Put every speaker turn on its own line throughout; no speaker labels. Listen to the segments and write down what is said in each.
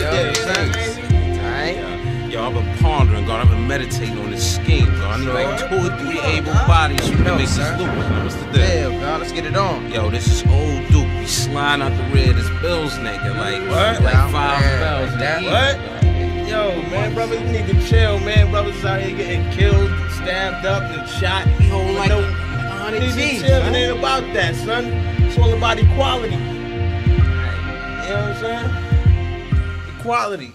Yo, I've been pondering, God. I've been meditating on this scheme, God. I know like 2 or 3 able bodies who can make this loop. What's the deal?
Yeah, God, let's get it on.
Yo, this is old Duke. We sliding out the rear of this Bills nigga. Like, what? Like 5 bells.
What? Yo, man, brothers need to chill, man. Brothers out here getting killed, stabbed up, and shot.
He hold like
100 G's. Need to chill. It ain't about that, son. It's all about equality. You know what I'm saying? Equality.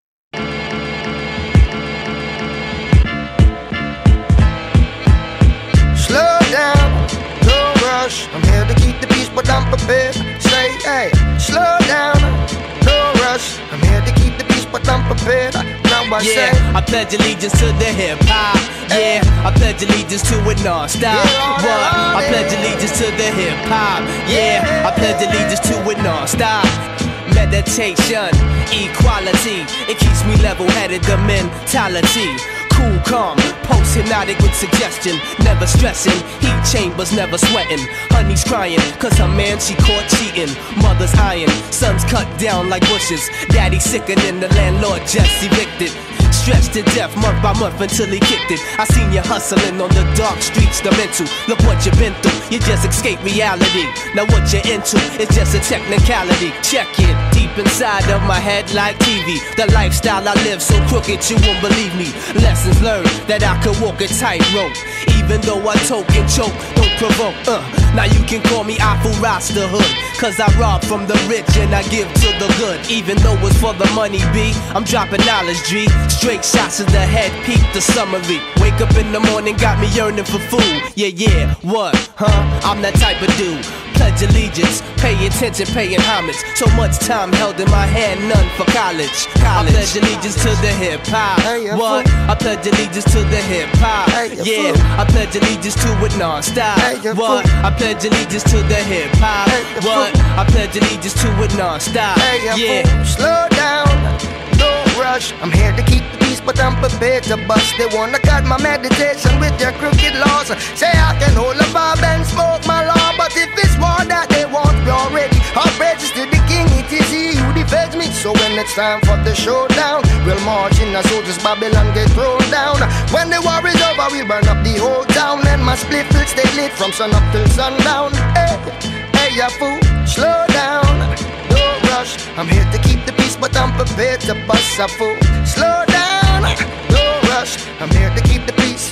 Slow down, don't rush. I'm here to keep the peace, but I'm prepared. Say, hey, slow down, don't rush. I'm here to keep the peace, but I'm prepared. Now I say,
I pledge allegiance to the hip hop. Yeah, I pledge allegiance to it non-stop. What? I pledge allegiance to the hip hop. Yeah, I pledge allegiance to it non-stop. Meditation, equality, it keeps me level-headed, the mentality. Cool, calm, post-hypnotic with suggestion. Never stressing, heat chambers never sweating. Honey's crying, cause her man she caught cheating. Mother's iron, sons cut down like bushes. Daddy sickening, the landlord just evicted. Stressed to death month by month until he kicked it. I seen you hustling on the dark streets, the mental. Look what you've been through, you just escaped reality. Now what you're into is just a technicality. Check it, deep inside of my head like TV. The lifestyle I live so crooked you won't believe me. Lessons learned that I could walk a tightrope. Even though I toke and choke, don't provoke. Now you can call me Afu Rasta Hood, cause I rob from the rich and I give to the good. Even though it's for the money, B, I'm dropping knowledge, G. Straight shots to the head, peep the summary. Wake up in the morning, got me yearning for food. Yeah, what, huh? I'm that type of dude. Pledge allegiance, pay attention, paying homage. So much time held in my hand, none for college. I pledge allegiance to the hip hop. What? I pledge allegiance to the hip hop. Yeah, I pledge allegiance to it non-stop. What? I pledge allegiance to the hip hop. What? I pledge allegiance to it non-stop. Yeah,
slow down, don't rush. I'm here to keep the peace, but I'm prepared to bust. They wanna cut my meditation with their crooked laws. Say I can hold a bob and smoke my law, but if it's war that they want, we already outrageous to the king. It is he who defends me. So when it's time for the showdown, we'll march in as soldiers, Babylon get thrown down. When the war is over, we'll burn up the whole town, and my split will stay lit from sun up till sundown. Hey, ya fool, slow down, don't rush. I'm here to keep the peace, but I'm prepared to bust a fool. Slow down, don't rush. I'm here to keep the peace.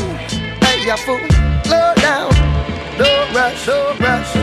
Hey, ya fool, slow down, don't rush, don't rush.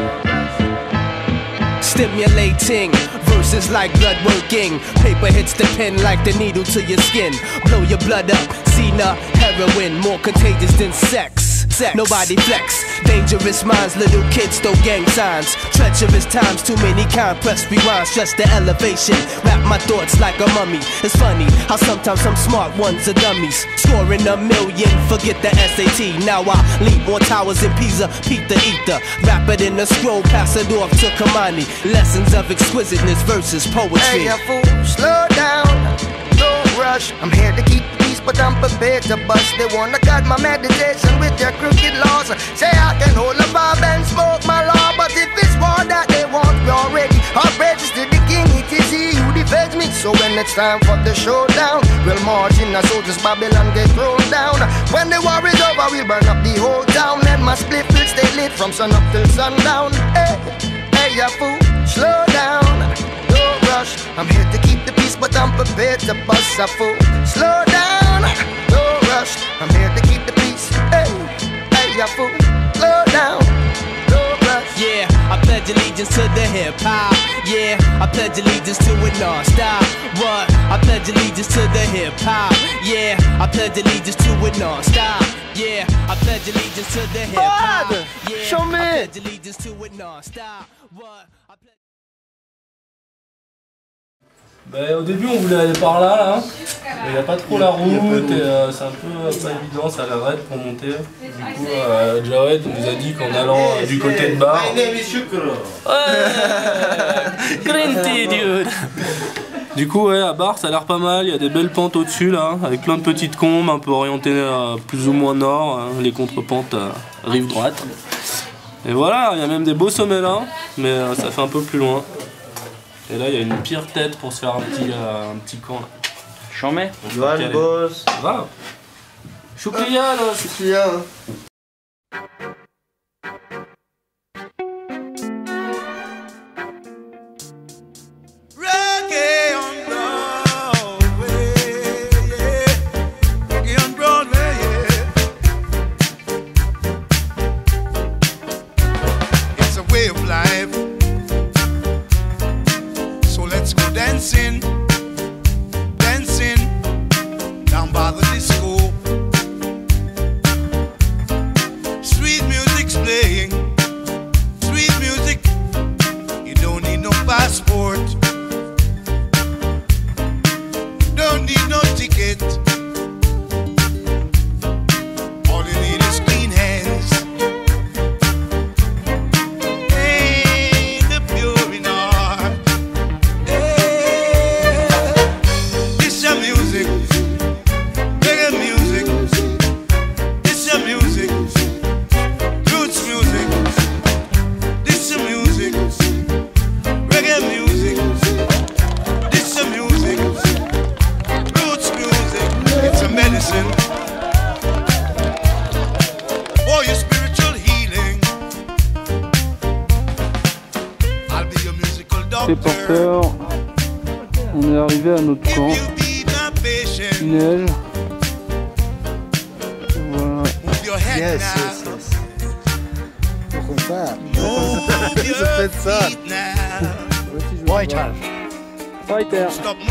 Stimulating verses like blood working. Paper hits the pen like the needle to your skin. Blow your blood up, Cena, heroin, more contagious than sex. Nobody flex, dangerous minds, little kids throw gang signs. Treacherous times, too many compressed rewinds. Stress the elevation, wrap my thoughts like a mummy. It's funny how sometimes some smart ones are dummies. Scoring a million, forget the SAT. Now I leap more towers in Pisa, peep the ether. Wrap it in a scroll, pass it off to Kamani. Lessons of exquisiteness versus poetry.
Hey, ya fool, slow down, don't rush. I'm here to keep the peace, but I'm prepared to bust. They wanna cut my meditation with their crooked laws. Say I can hold a bob and smoke my law, but if it's war that they want, we already outrageous to the king. It is he who defends me. So when it's time for the showdown, we'll march in as soldiers, Babylon get thrown down. When the war is over, we'll burn up the whole town, and my split will stay lit from sun up till sundown. Hey, ya fool, slow down, don't rush. I'm here to keep the peace, but I'm prepared to bust a fool. Slow down, don't rush. I'm here to keep the peace. Hey, ya fool, slow down, don't rush.
Yeah, I pledge allegiance to the hip hop. Yeah, I pledge allegiance to it non-stop. What? I pledge allegiance to the hip hop. Yeah, I pledge allegiance to it non-stop. Yeah, I pledge allegiance to the hip hop. Yeah, I pledge allegiance to it non-stop. What?
Au début on voulait aller par là, mais il n'y a pas trop la route et c'est un peu pas évident, ça a l'air raide pour monter. Du coup, Jawed nous a dit qu'en allant du côté de Bar... Green tea, dude. Du coup, ouais, à Bar ça a l'air pas mal, il y a des belles pentes au-dessus là, avec plein de petites combes, un peu orientées plus ou moins nord, les contrepentes rive droite. Et voilà, il y a même des beaux sommets là, mais ça fait un peu plus loin. Et là, il y a une pire tête pour se faire un petit camp.
Chambé.
Johan Boss.
Grave. Chouklia là.
Chouklia.
Les porteurs, on est arrivé à notre camp. Il neige. Voilà.
Yes, yes, yes. Faut qu'on fasse. Je fais ça.
Fighter. Fighter.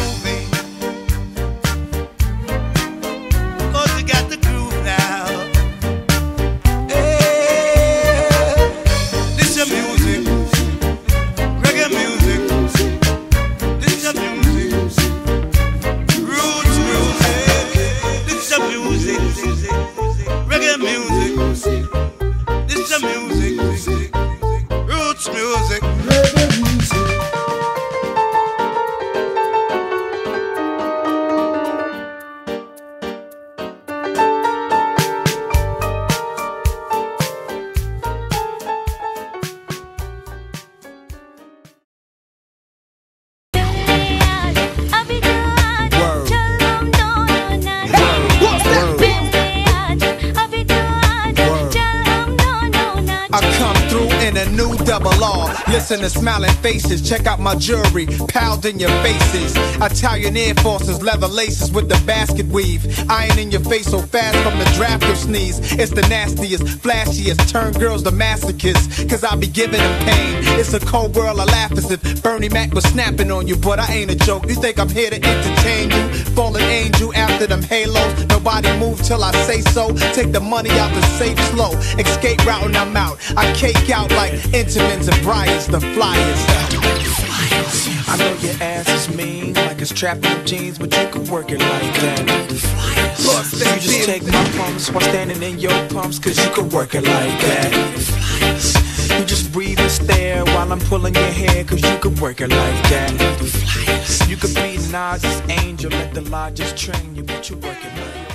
Listen to smiling faces, check out my jewelry, pals in your faces. Italian Air Forces, leather laces with the basket weave. Iron in your face so fast from the draft of sneeze. It's the nastiest, flashiest, turn girls to masochists, cause I be giving them pain. It's a cold world, I laugh as if Bernie Mac was snapping on you, but I ain't a joke. You think I'm here to entertain you? Fallen angel after them halos, nobody move till I say so. Take the money out the safe slow, escape route and I'm out. I cake out like Intamins and Bryans, the flyers. I know your ass is mean, like it's trapped in jeans, but you can work it like that. You just take my pumps while standing in your pumps, cause you can work it like that. You just breathe and stare while I'm pulling your hair, cause you can work it like that. You could be Nas's angel, let the law just train you, but you work it like that.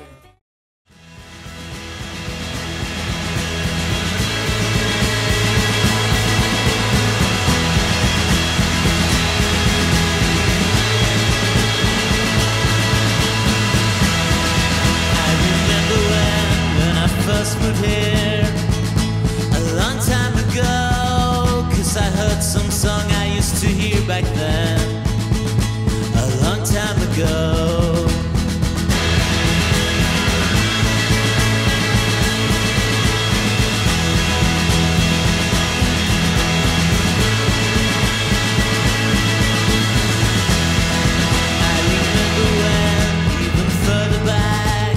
First moved here a long time ago, cause I heard some song I used to hear back then, a long time ago. I remember when, even further back,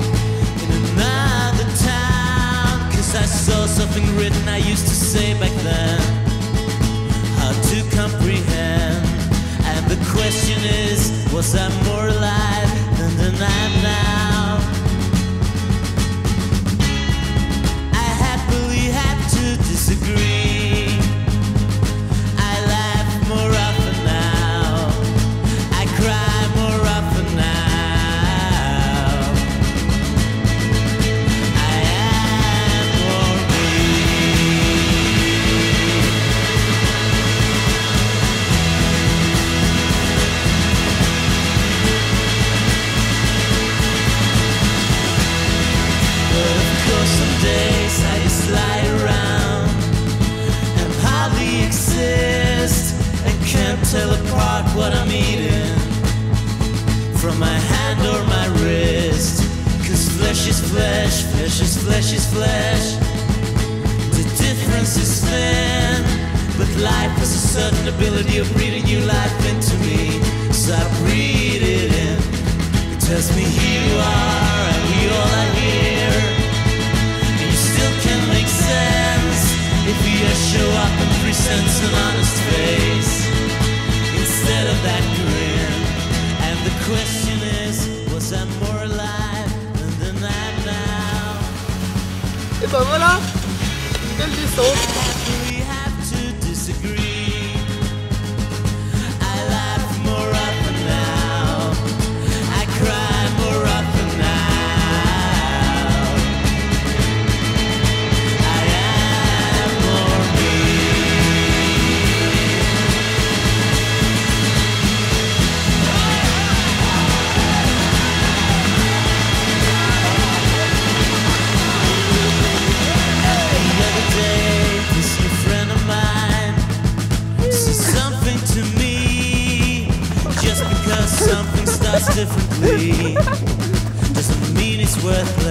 I saw something written I used to say back then, hard to comprehend. And the question is, was I more alive than I am now? I happily have to disagree. I laugh more often now, I cry more often now. flesh is flesh. The difference is thin, but life has a certain ability of breathing new life into me. So I breathe it in. It tells me here you are and we all are here. And you still can make sense if you just show up and present an honest face instead of that grin. And the question is, was I more alive than I am now?
Et ben voilà, quelle descente.
We have to disagree. I laugh more often now. I cry more often now. I am more me. The other day, this new friend of mine said something to me. Just because something starts differently doesn't mean it's worth